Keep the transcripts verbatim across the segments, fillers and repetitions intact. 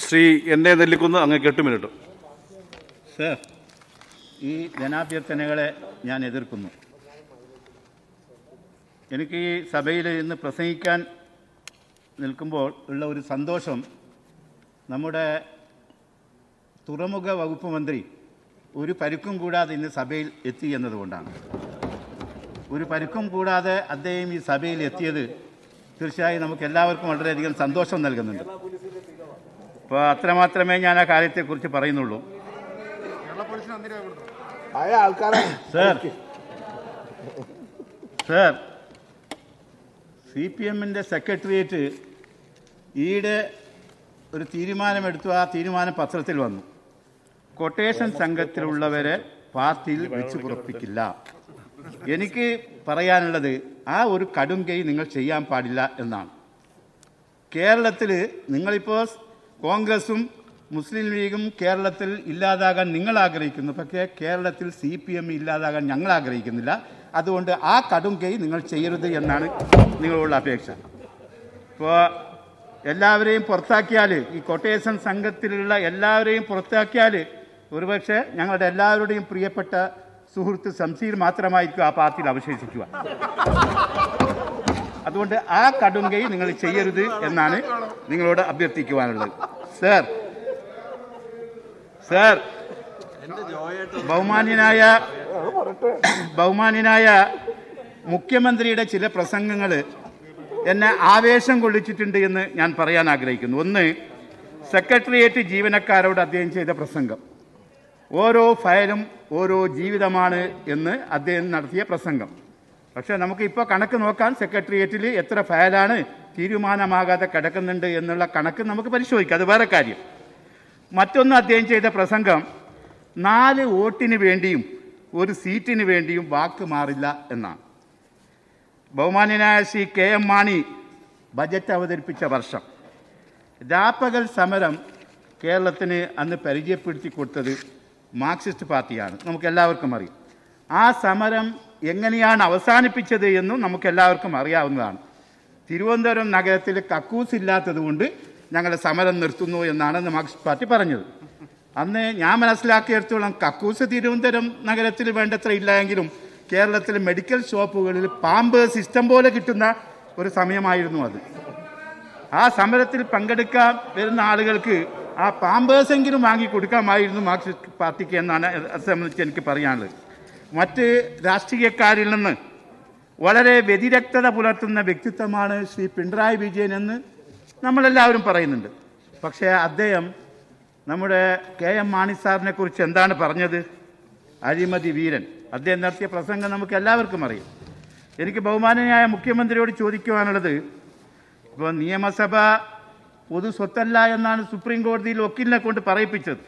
ശ്രീ എന്നെ നെല്ലിക്കുന്ന് അങ്ങേക്ക് എട്ട് മിനിറ്റ്. സർ, ഈ ജനാഭ്യർത്ഥനകളെ ഞാൻ എതിർക്കുന്നു. എനിക്ക് ഈ സഭയിൽ ഇന്ന് പ്രസംഗിക്കാൻ നിൽക്കുമ്പോൾ ഉള്ള ഒരു സന്തോഷം നമ്മുടെ തുറമുഖ വകുപ്പ് മന്ത്രി ഒരു പരുക്കും കൂടാതെ ഇന്ന് സഭയിൽ എത്തി എന്നതുകൊണ്ടാണ്. ഒരു പരുക്കും കൂടാതെ അദ്ദേഹം ഈ സഭയിൽ എത്തിയത് തീർച്ചയായും നമുക്ക് എല്ലാവർക്കും വളരെയധികം സന്തോഷം നൽകുന്നുണ്ട്. അപ്പോൾ അത്രമാത്രമേ ഞാൻ ആ കാര്യത്തെക്കുറിച്ച് പറയുന്നുള്ളൂ. സർ സർ സി പി എമ്മിൻ്റെ സെക്രട്ടേറിയറ്റ് ഈയിടെ ഒരു തീരുമാനമെടുത്തു. ആ തീരുമാനം പത്രത്തിൽ വന്നു. കൊട്ടേഷൻ സംഘത്തിലുള്ളവരെ പാർട്ടിയിൽ വെച്ച് പുറപ്പിക്കില്ല. എനിക്ക് പറയാനുള്ളത് ആ ഒരു കടും കൈ നിങ്ങൾ ചെയ്യാൻ പാടില്ല എന്നാണ്. കേരളത്തിൽ നിങ്ങളിപ്പോൾ കോൺഗ്രസും മുസ്ലിം ലീഗും കേരളത്തിൽ ഇല്ലാതാകാൻ നിങ്ങൾ ആഗ്രഹിക്കുന്നു. പക്ഷേ കേരളത്തിൽ സി പി എം ഇല്ലാതാകാൻ ഞങ്ങൾ ആഗ്രഹിക്കുന്നില്ല. അതുകൊണ്ട് ആ കടും കൈ നിങ്ങൾ ചെയ്യരുത് എന്നാണ് നിങ്ങളോടുള്ള അപേക്ഷ. ഇപ്പോൾ എല്ലാവരെയും പുറത്താക്കിയാൽ, ഈ കൊട്ടേഷൻ സംഘത്തിലുള്ള എല്ലാവരെയും പുറത്താക്കിയാൽ ഒരുപക്ഷെ ഞങ്ങളുടെ എല്ലാവരുടെയും പ്രിയപ്പെട്ട സുഹൃത്ത് സംസീർ മാത്രമായിരിക്കും ആ പാർട്ടിയിൽ അവശേഷിക്കുക. അതുകൊണ്ട് ആ കടും കൈ നിങ്ങൾ ചെയ്യരുത് എന്നാണ് നിങ്ങളോട് അഭ്യർത്ഥിക്കുവാനുള്ളത്. സർ സർ ബഹുമാന്യനായ ബഹുമാന്യനായ മുഖ്യമന്ത്രിയുടെ ചില പ്രസംഗങ്ങൾ എന്നെ ആവേശം കൊള്ളിച്ചിട്ടുണ്ട് എന്ന് ഞാൻ പറയാൻ ആഗ്രഹിക്കുന്നു. ഒന്ന്, സെക്രട്ടേറിയറ്റ് ജീവനക്കാരോട് അദ്ദേഹം ചെയ്ത പ്രസംഗം. ഓരോ ഫയലും ഓരോ ജീവിതമാണ് എന്ന് അദ്ദേഹം നടത്തിയ പ്രസംഗം. പക്ഷേ നമുക്കിപ്പോൾ കണക്ക് നോക്കാൻ സെക്രട്ടേറിയറ്റിൽ എത്ര ഫയലാണ് തീരുമാനമാകാതെ കിടക്കുന്നുണ്ട് എന്നുള്ള കണക്ക് നമുക്ക് പരിശോധിക്കാം. അത് വേറെ കാര്യം. മറ്റൊന്ന്, അദ്ദേഹം ചെയ്ത പ്രസംഗം നാല് വോട്ടിന് വേണ്ടിയും ഒരു സീറ്റിന് വേണ്ടിയും വാക്ക് മാറില്ല എന്നാണ്. ബഹുമാന്യനായ Shri K M Mani budget അവതരിപ്പിച്ച വർഷം രാപ്പകൽ സമരം കേരളത്തിന് അന്ന് പരിചയപ്പെടുത്തി കൊടുത്തത് മാർക്സിസ്റ്റ് പാർട്ടിയാണ്. നമുക്കെല്ലാവർക്കും അറിയാം. ആ സമരം എങ്ങനെയാണ് അവസാനിപ്പിച്ചത് എന്നും നമുക്കെല്ലാവർക്കും അറിയാവുന്നതാണ്. തിരുവനന്തപുരം നഗരത്തിൽ കക്കൂസ് ഇല്ലാത്തത് കൊണ്ട് ഞങ്ങൾ സമരം നിർത്തുന്നു എന്നാണ് അന്ന് മാർക്സിസ്റ്റ് പാർട്ടി പറഞ്ഞത്. അന്ന് ഞാൻ മനസ്സിലാക്കിയെടുത്തോളം കക്കൂസ് തിരുവനന്തപുരം നഗരത്തിൽ വേണ്ടത്ര ഇല്ലായെങ്കിലും കേരളത്തിൽ മെഡിക്കൽ ഷോപ്പുകളിൽ പാമ്പേഴ്സ് ഇഷ്ടം പോലെ കിട്ടുന്ന ഒരു സമയമായിരുന്നു അത്. ആ സമരത്തിൽ പങ്കെടുക്കാൻ വരുന്ന ആളുകൾക്ക് ആ പാമ്പേഴ്സെങ്കിലും വാങ്ങി കൊടുക്കാമായിരുന്നു മാർക്സിസ്റ്റ് പാർട്ടിക്ക് എന്നാണ് അത് സംബന്ധിച്ച് എനിക്ക് പറയാനുള്ളത്. മറ്റ് രാഷ്ട്രീയക്കാരിൽ നിന്ന് വളരെ വ്യതിരക്തത പുലർത്തുന്ന വ്യക്തിത്വമാണ് ശ്രീ പിണറായി വിജയൻ എന്ന് നമ്മളെല്ലാവരും പറയുന്നുണ്ട്. പക്ഷേ അദ്ദേഹം നമ്മുടെ കെ എം മാണി സാറിനെ കുറിച്ച് എന്താണ് പറഞ്ഞത്? അഴിമതി വീരൻ. അദ്ദേഹം നടത്തിയ പ്രസംഗം നമുക്ക് എല്ലാവർക്കും അറിയാം. എനിക്ക് ബഹുമാനനായ മുഖ്യമന്ത്രിയോട് ചോദിക്കുവാനുള്ളത്, ഇപ്പോൾ നിയമസഭ പൊതു സ്വത്തല്ല എന്നാണ് സുപ്രീം കോടതിയിൽ വക്കീലിനെ കൊണ്ട് പറയിപ്പിച്ചത്.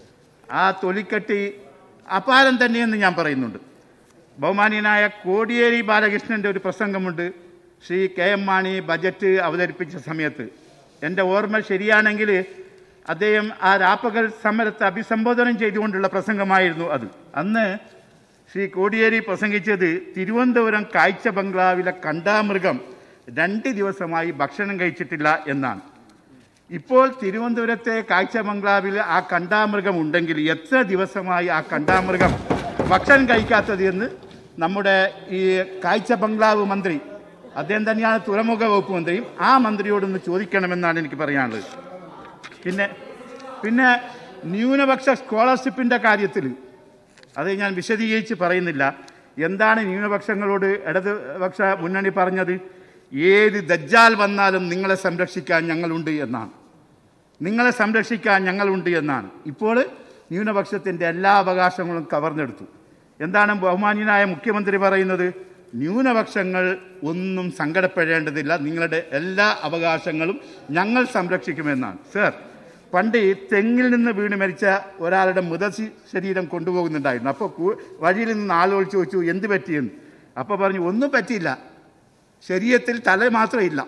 ആ തൊലിക്കട്ടി അപാരം തന്നെയെന്ന് ഞാൻ പറയുന്നുണ്ട്. ബഹുമാനീയനായ കോടിയേരി ബാലകൃഷ്ണൻ്റെ ഒരു പ്രസംഗമുണ്ട് Shri K M Mani budget അവതരിപ്പിച്ച സമയത്ത്. എൻ്റെ ഓർമ്മ ശരിയാണെങ്കിൽ അദ്ദേഹം ആ രാപ്പകൽ സമരത്തെ അഭിസംബോധന ചെയ്തുകൊണ്ടുള്ള പ്രസംഗമായിരുന്നു അത്. അന്ന് ശ്രീ കോടിയേരി പ്രസംഗിച്ചത് തിരുവനന്തപുരം കാഴ്ച ബംഗ്ലാവിലെ കണ്ടാമൃഗം രണ്ട് ദിവസമായി ഭക്ഷണം കഴിച്ചിട്ടില്ല എന്നാണ്. ഇപ്പോൾ തിരുവനന്തപുരത്തെ കാഴ്ച ബംഗ്ലാവിൽ ആ കണ്ടാമൃഗം ഉണ്ടെങ്കിൽ എത്ര ദിവസമായി ആ കണ്ടാമൃഗം ഭക്ഷണം കഴിക്കാത്തത് എന്ന് നമ്മുടെ ഈ കാഴ്ച ബംഗ്ലാവ് മന്ത്രി, അദ്ദേഹം തന്നെയാണ് തുറമുഖ വകുപ്പ് മന്ത്രിയും, ആ മന്ത്രിയോടൊന്ന് ചോദിക്കണമെന്നാണ് എനിക്ക് പറയാനുള്ളത്. പിന്നെ പിന്നെ ന്യൂനപക്ഷ സ്കോളർഷിപ്പിൻ്റെ കാര്യത്തിൽ അത് ഞാൻ വിശദീകരിച്ച് പറയുന്നില്ല. എന്താണ് ന്യൂനപക്ഷങ്ങളോട് ഇടതുപക്ഷ മുന്നണി പറഞ്ഞത്? ഏത് ദജ്ജാൽ വന്നാലും നിങ്ങളെ സംരക്ഷിക്കാൻ ഞങ്ങളുണ്ട് എന്നാണ്. നിങ്ങളെ സംരക്ഷിക്കാൻ ഞങ്ങളുണ്ട് എന്നാണ്. ഇപ്പോൾ ന്യൂനപക്ഷത്തിൻ്റെ എല്ലാ അവകാശങ്ങളും കവർന്നെടുത്തു. എന്താണ് ബഹുമാന്യനായ മുഖ്യമന്ത്രി പറയുന്നത്? ന്യൂനപക്ഷങ്ങൾ ഒന്നും സങ്കടപ്പെടേണ്ടതില്ല, നിങ്ങളുടെ എല്ലാ അവകാശങ്ങളും ഞങ്ങൾ സംരക്ഷിക്കുമെന്നാണ്. സർ, പണ്ട് തെങ്ങിൽ നിന്ന് വീണ് മരിച്ച ഒരാളുടെ മൃതശരീരം കൊണ്ടുപോകുന്നുണ്ടായിരുന്നു. അപ്പോൾ വഴിയിൽ നിന്ന് ആളുകൾ ചോദിച്ചു എന്ത് പറ്റിയെന്ന്. അപ്പോൾ പറഞ്ഞു ഒന്നും പറ്റിയില്ല, ശരീരത്തിൽ തല മാത്രമില്ല.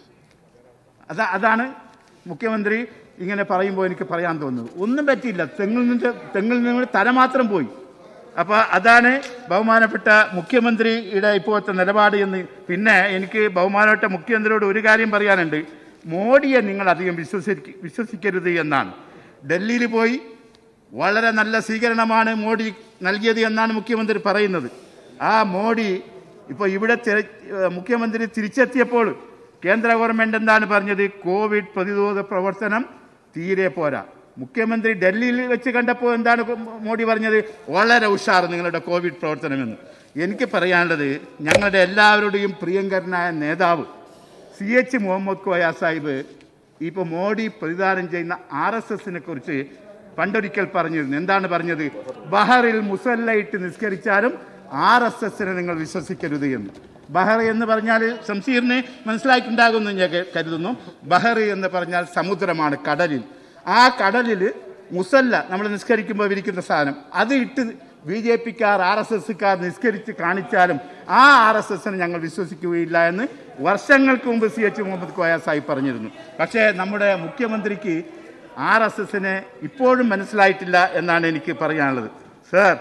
അതാ അതാണ് മുഖ്യമന്ത്രി ഇങ്ങനെ പറയുമ്പോൾ എനിക്ക് പറയാൻ തോന്നുന്നത്. ഒന്നും പറ്റിയില്ല, തെങ്ങിൽ നിന്ന് തെങ്ങിൽ നിന്ന് തല മാത്രം പോയി. അപ്പോൾ അതാണ് ബഹുമാനപ്പെട്ട മുഖ്യമന്ത്രിയുടെ ഇപ്പോഴത്തെ നിലപാട് എന്ന്. പിന്നെ എനിക്ക് ബഹുമാനപ്പെട്ട മുഖ്യമന്ത്രിയോട് ഒരു കാര്യം പറയാനുണ്ട്. മോഡിയെ നിങ്ങൾ അധികം വിശ്വസി വിശ്വസിക്കരുത് എന്നാണ്. ഡൽഹിയിൽ പോയി വളരെ നല്ല സ്വീകരണമാണ് മോഡി നൽകിയത് എന്നാണ് മുഖ്യമന്ത്രി പറയുന്നത്. ആ മോഡി ഇപ്പോൾ ഇവിടെ മുഖ്യമന്ത്രി തിരിച്ചെത്തിയപ്പോൾ കേന്ദ്ര ഗവൺമെൻറ് എന്താണ് പറഞ്ഞത്? കോവിഡ് പ്രതിരോധ പ്രവർത്തനം തീരെ പോരാ. മുഖ്യമന്ത്രി ഡൽഹിയിൽ വെച്ച് കണ്ടപ്പോൾ എന്താണ് മോഡി പറഞ്ഞത്? വളരെ ഉഷാർ നിങ്ങളുടെ കോവിഡ് പ്രവർത്തനമെന്ന്. എനിക്ക് പറയാനുള്ളത്, ഞങ്ങളുടെ എല്ലാവരുടെയും പ്രിയങ്കരനായ നേതാവ് സി എച്ച് മുഹമ്മദ് കോയ സാഹിബ് ഇപ്പോൾ മോഡി പ്രതിദാനം ചെയ്യുന്ന ആർ എസ് എസിനെ കുറിച്ച് പണ്ടൊരിക്കൽ പറഞ്ഞിരുന്നു. എന്താണ് പറഞ്ഞത്? ബഹറിൽ മുസല്ലയിട്ട് നിസ്കരിച്ചാലും ആർ എസ് എസിനെ നിങ്ങൾ വിശ്വസിക്കരുത് എന്ന്. ബഹർ എന്ന് പറഞ്ഞാൽ ശംസീറിന് മനസ്സിലായിട്ടുണ്ടാകുമെന്ന് ഞാൻ കരുതുന്നു. ബഹർ എന്ന് പറഞ്ഞാൽ സമുദ്രമാണ്, കടലിൽ. ആ കടലിൽ മുസല്ല നമ്മൾ നിസ്കരിക്കുമ്പോൾ വിരിക്കുന്ന സാധനം അത് ഇട്ട് ബി ജെ പിക്കാർ ആർ എസ് എസ്സുകാർ നിസ്കരിച്ച് കാണിച്ചാലും ആ ആർ എസ് എസിനെ ഞങ്ങൾ വിശ്വസിക്കുകയില്ല എന്ന് വർഷങ്ങൾക്ക് മുമ്പ് സി എച്ച് മുഹമ്മദ് കോയ സാഹിബ് പറഞ്ഞിരുന്നു. പക്ഷേ നമ്മുടെ മുഖ്യമന്ത്രിക്ക് ആർ എസ് എസിനെ ഇപ്പോഴും മനസ്സിലായിട്ടില്ല എന്നാണ് എനിക്ക് പറയാനുള്ളത്. സർ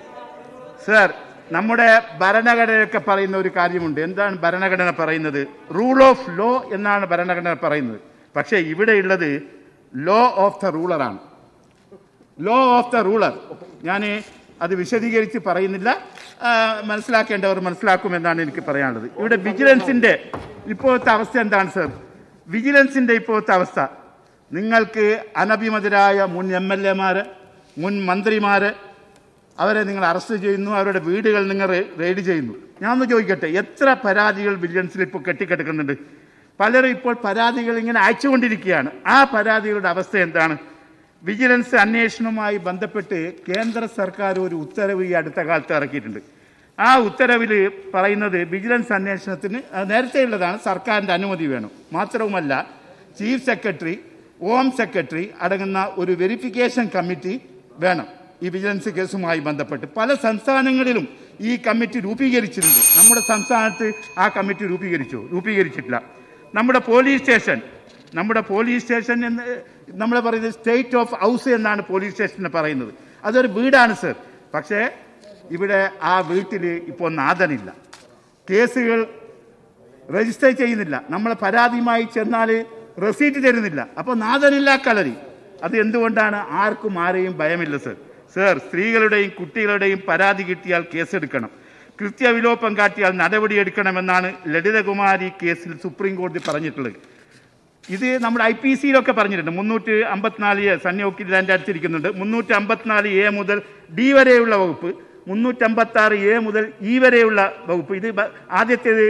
സർ നമ്മുടെ ഭരണഘടനയൊക്കെ പറയുന്ന ഒരു കാര്യമുണ്ട്. എന്താണ് ഭരണഘടന പറയുന്നത്? റൂൾ ഓഫ് ലോ എന്നാണ് ഭരണഘടന പറയുന്നത്. പക്ഷേ ഇവിടെയുള്ളത് ലോ ഓഫ് ദ റൂളറാണ്. ലോ ഓഫ് ദ റൂളർ ഞാൻ അത് വിശദീകരിച്ച് പറയുന്നില്ല, മനസ്സിലാക്കേണ്ടവർ മനസ്സിലാക്കുമെന്നാണ് എനിക്ക് പറയാനുള്ളത്. ഇവിടെ വിജിലൻസിൻ്റെ ഇപ്പോഴത്തെ അവസ്ഥ എന്താണ് സർ? വിജിലൻസിൻ്റെ ഇപ്പോഴത്തെ അവസ്ഥ, നിങ്ങൾക്ക് അനഭിമതരായ മുൻ എം എൽ എമാർ, മുൻ മന്ത്രിമാർ, അവരെ നിങ്ങൾ അറസ്റ്റ് ചെയ്യുന്നു, അവരുടെ വീടുകൾ നിങ്ങൾ റെയ്ഡ് ചെയ്യുന്നു. ഞാനൊന്ന് ചോദിക്കട്ടെ, എത്ര പരാതികൾ വിജിലൻസിൽ ഇപ്പോൾ കെട്ടിക്കിടക്കുന്നുണ്ട്? പലരും ഇപ്പോൾ പരാതികൾ ഇങ്ങനെ അയച്ചുകൊണ്ടിരിക്കുകയാണ്. ആ പരാതികളുടെ അവസ്ഥ എന്താണ്? വിജിലൻസ് അന്വേഷണവുമായി ബന്ധപ്പെട്ട് കേന്ദ്ര സർക്കാർ ഒരു ഉത്തരവ് ഈ അടുത്ത കാലത്ത് ഇറക്കിയിട്ടുണ്ട്. ആ ഉത്തരവിൽ പറയുന്നത് വിജിലൻസ് അന്വേഷണത്തിന് നേരത്തെയുള്ളതാണ്, സർക്കാരിൻ്റെ അനുമതി വേണം. മാത്രവുമല്ല ചീഫ് സെക്രട്ടറി, ഹോം സെക്രട്ടറി അടങ്ങുന്ന ഒരു വെരിഫിക്കേഷൻ കമ്മിറ്റി വേണം ഈ വിജിലൻസ് കേസുമായി ബന്ധപ്പെട്ട്. പല സംസ്ഥാനങ്ങളിലും ഈ കമ്മിറ്റി രൂപീകരിച്ചിട്ടുണ്ട്. നമ്മുടെ സംസ്ഥാനത്ത് ആ കമ്മിറ്റി രൂപീകരിച്ചു രൂപീകരിച്ചിട്ടില്ല. നമ്മുടെ പോലീസ് സ്റ്റേഷൻ നമ്മുടെ പോലീസ് സ്റ്റേഷൻ എന്ന് നമ്മൾ പറയുന്നത് സ്റ്റേറ്റ് ഓഫ് ഹൗസ് എന്നാണ് പോലീസ് സ്റ്റേഷനെ പറയുന്നത്. അതൊരു വീടാണ് സർ. പക്ഷേ ഇവിടെ ആ വീട്ടിൽ ഇപ്പോൾ നാഥനില്ല, കേസുകൾ രജിസ്റ്റർ ചെയ്യുന്നില്ല, നമ്മൾ പരാതിയുമായി ചെന്നാൽ റെസീറ്റ് തരുന്നില്ല. അപ്പോൾ നാഥനില്ല കളരി. അത് എന്തുകൊണ്ടാണ്? ആർക്കും ആരെയും ഭയമില്ല സർ. സർ, സ്ത്രീകളുടെയും കുട്ടികളുടെയും പരാതി കിട്ടിയാൽ കേസെടുക്കണം, കൃത്യവിലോപം കാട്ടിയാൽ നടപടിയെടുക്കണമെന്നാണ് ലളിതകുമാരി കേസിൽ സുപ്രീം കോടതി പറഞ്ഞിട്ടുള്ളത്. ഇത് നമ്മുടെ ഐ പി സിയിലൊക്കെ പറഞ്ഞിട്ടുണ്ട്. മുന്നൂറ്റി അമ്പത്തിനാല് എ സന്യോക്കിൽ എൻ്റെ അടുത്തിരിക്കുന്നുണ്ട്. മുന്നൂറ്റി അമ്പത്തിനാല് എ മുതൽ ഡി വരെയുള്ള വകുപ്പ്, മുന്നൂറ്റമ്പത്തി ആറ് എ മുതൽ ഇ വരെയുള്ള വകുപ്പ്. ഇത് ആദ്യത്തേത്,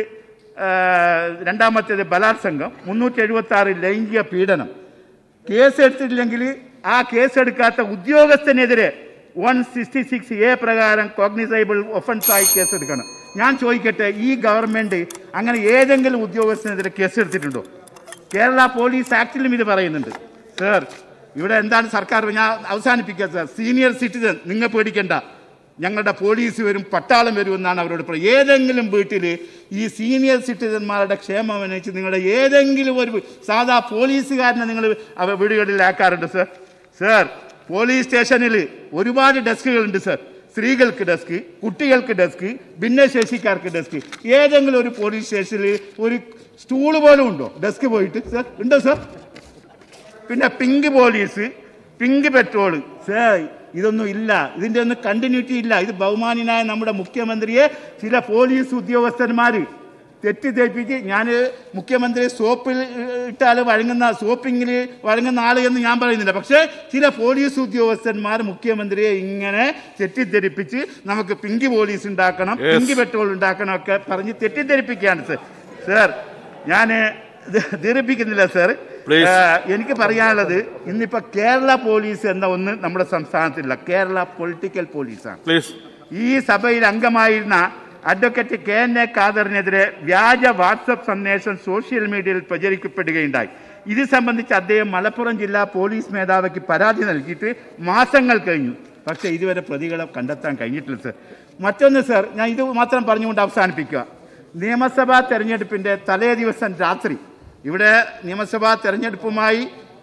രണ്ടാമത്തേത് ബലാത്സംഗം, മുന്നൂറ്റി എഴുപത്തി ആറ് ലൈംഗിക പീഡനം. കേസെടുത്തിട്ടില്ലെങ്കിൽ ആ കേസെടുക്കാത്ത ഉദ്യോഗസ്ഥനെതിരെ വൺ സിക്സ്റ്റി സിക്സ് എ പ്രകാരം കോഗ്നിസൈബിൾ ഒഫൻസായി കേസെടുക്കണം. ഞാൻ ചോദിക്കട്ടെ, ഈ ഗവൺമെൻറ് അങ്ങനെ ഏതെങ്കിലും ഉദ്യോഗസ്ഥനെതിരെ കേസെടുത്തിട്ടുണ്ടോ? കേരള പോലീസ് ആക്ടിലും ഇത് പറയുന്നുണ്ട്. സർ, ഇവിടെ എന്താണ് സർക്കാർ? ഞാൻ അവസാനിപ്പിക്കുക സർ. സീനിയർ സിറ്റിസൺ, നിങ്ങൾ പേടിക്കേണ്ട, ഞങ്ങളുടെ പോലീസ് വരും, പട്ടാളം വരും എന്നാണ് അവരോട് പറയുന്നത്. ഏതെങ്കിലും വീട്ടിൽ ഈ സീനിയർ സിറ്റിസന്മാരുടെ ക്ഷേമം അനുസരിച്ച് നിങ്ങളുടെ ഏതെങ്കിലും ഒരു സാധാ പോലീസുകാരനെ നിങ്ങൾ അവ വീടുകളിലാക്കാറുണ്ട് സർ? സർ, പോലീസ് സ്റ്റേഷനിൽ ഒരുപാട് ഡെസ്കുകളുണ്ട് സർ. സ്ത്രീകൾക്ക് ഡെസ്ക്, കുട്ടികൾക്ക് ഡെസ്ക്, ഭിന്നശേഷിക്കാർക്ക് ഡെസ്ക്. ഏതെങ്കിലും ഒരു പോലീസ് സ്റ്റേഷനിൽ ഒരു സ്റ്റൂള് പോലും ഉണ്ടോ ഡെസ്ക് പോയിട്ട് സർ? ഉണ്ടോ സർ? പിന്നെ pink police, pink patrol sir, ഇതൊന്നും ഇല്ല. ഇതിൻ്റെ ഒന്നും കണ്ടിന്യൂറ്റി ഇല്ല. ഇത് ബഹുമാനായ നമ്മുടെ മുഖ്യമന്ത്രിയെ ചില പോലീസ് ഉദ്യോഗസ്ഥന്മാർ തെറ്റിദ്ധരിപ്പിച്ച്, ഞാൻ മുഖ്യമന്ത്രി സോപ്പിൽ ഇട്ടാൽ വഴങ്ങുന്ന, സോപ്പിങ്ങിൽ വഴങ്ങുന്ന ആൾ എന്ന് ഞാൻ പറയുന്നില്ല. പക്ഷേ ചില പോലീസ് ഉദ്യോഗസ്ഥന്മാർ മുഖ്യമന്ത്രിയെ ഇങ്ങനെ തെറ്റിദ്ധരിപ്പിച്ച് നമുക്ക് പിങ്ക് പോലീസ് ഉണ്ടാക്കണം, പിങ്ക് പെട്രോൾ ഉണ്ടാക്കണം ഒക്കെ പറഞ്ഞ് തെറ്റിദ്ധരിപ്പിക്കുകയാണ് സർ. സർ, ഞാൻ ദീർഘിപ്പിക്കുന്നില്ല സർ. എനിക്ക് പറയാനുള്ളത്, ഇന്നിപ്പോൾ കേരള പോലീസ് എന്ന ഒന്ന് നമ്മുടെ സംസ്ഥാനത്തില്ല. കേരള പൊളിറ്റിക്കൽ പോലീസാണ്. ഈ സഭയിൽ അംഗമായിരുന്ന അഡ്വക്കേറ്റ് കെ എൻ എ ഖാദറിനെതിരെ വ്യാജ വാട്സപ്പ് സന്ദേശം സോഷ്യൽ മീഡിയയിൽ പ്രചരിക്കപ്പെടുകയുണ്ടായി. ഇത് സംബന്ധിച്ച് അദ്ദേഹം മലപ്പുറം ജില്ലാ പോലീസ് മേധാവിക്ക് പരാതി നൽകിയിട്ട് മാസങ്ങൾ കഴിഞ്ഞു. പക്ഷേ ഇതുവരെ പ്രതികളെ കണ്ടെത്താൻ കഴിഞ്ഞിട്ടില്ല സർ. മറ്റൊന്ന് സർ, ഞാൻ ഇത് മാത്രം പറഞ്ഞുകൊണ്ട് അവസാനിപ്പിക്കുക. നിയമസഭാ തെരഞ്ഞെടുപ്പിൻ്റെ തലേ ദിവസം രാത്രി ഇവിടെ നിയമസഭാ തെരഞ്ഞെടുപ്പുമായി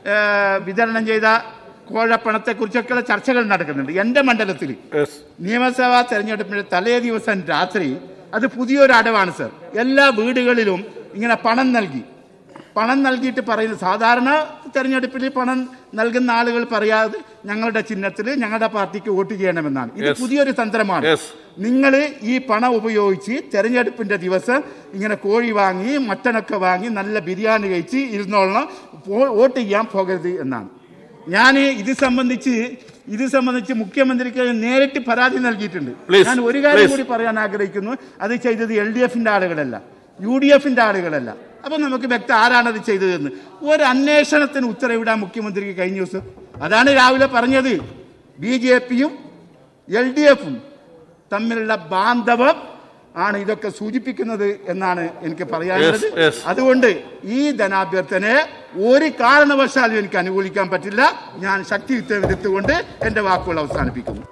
വിതരണം ചെയ്ത കോഴപ്പണത്തെക്കുറിച്ചൊക്കെയുള്ള ചർച്ചകൾ നടക്കുന്നുണ്ട്. എൻ്റെ മണ്ഡലത്തിൽ നിയമസഭാ തെരഞ്ഞെടുപ്പിൻ്റെ തലേ ദിവസം രാത്രി, അത് പുതിയൊരു അടവാണ് സർ. എല്ലാ വീടുകളിലും ഇങ്ങനെ പണം നൽകി പണം നൽകിയിട്ട് പറയുന്നത് സാധാരണ തെരഞ്ഞെടുപ്പിൽ പണം നൽകുന്ന ആളുകൾ പറയാതെ ഞങ്ങളുടെ ചിഹ്നത്തിൽ ഞങ്ങളുടെ പാർട്ടിക്ക് വോട്ട് ചെയ്യണമെന്നാണ്. ഇത് പുതിയൊരു തന്ത്രമാണ്. നിങ്ങൾ ഈ പണം ഉപയോഗിച്ച് തെരഞ്ഞെടുപ്പിന്റെ ദിവസം ഇങ്ങനെ കോഴി വാങ്ങി മട്ടനൊക്കെ വാങ്ങി നല്ല ബിരിയാണി കഴിച്ച് ഇരുന്നോളണം, വോട്ട് ചെയ്യാൻ പോകരുത് എന്നാണ്. ഞാൻ ഇത് സംബന്ധിച്ച് ഇത് സംബന്ധിച്ച് മുഖ്യമന്ത്രിക്ക് നേരിട്ട് പരാതി നൽകിയിട്ടുണ്ട്. ഞാൻ ഒരു കാര്യം കൂടി പറയാൻ ആഗ്രഹിക്കുന്നു. അത് ചെയ്തത് എൽ ഡി എഫിന്റെ ആളുകളല്ല, യു ഡി എഫിന്റെ ആളുകളല്ല. അപ്പൊ നമുക്ക് വ്യക്തം ആരാണത് ചെയ്തതെന്ന്. ഒരു അന്വേഷണത്തിന് ഉത്തരവിടാൻ മുഖ്യമന്ത്രിക്ക് കഴിഞ്ഞ ദിവസം. അതാണ് രാവിലെ പറഞ്ഞത്. ബി ജെ പിയും എൽ ഡി എഫും തമ്മിലുള്ള ബാന്ധവം ആണ് ഇതൊക്കെ സൂചിപ്പിക്കുന്നത് എന്നാണ് എനിക്ക് പറയാനുള്ളത്. അതുകൊണ്ട് ഈ ധനാഭ്യർത്ഥനയെ ഒരു കാരണവശാലും എനിക്ക് അനുകൂലിക്കാൻ പറ്റില്ല. ഞാൻ ശക്തിയുക്തം എതിർത്തുകൊണ്ട് എന്റെ വാക്കുകൾ അവസാനിപ്പിക്കുന്നു.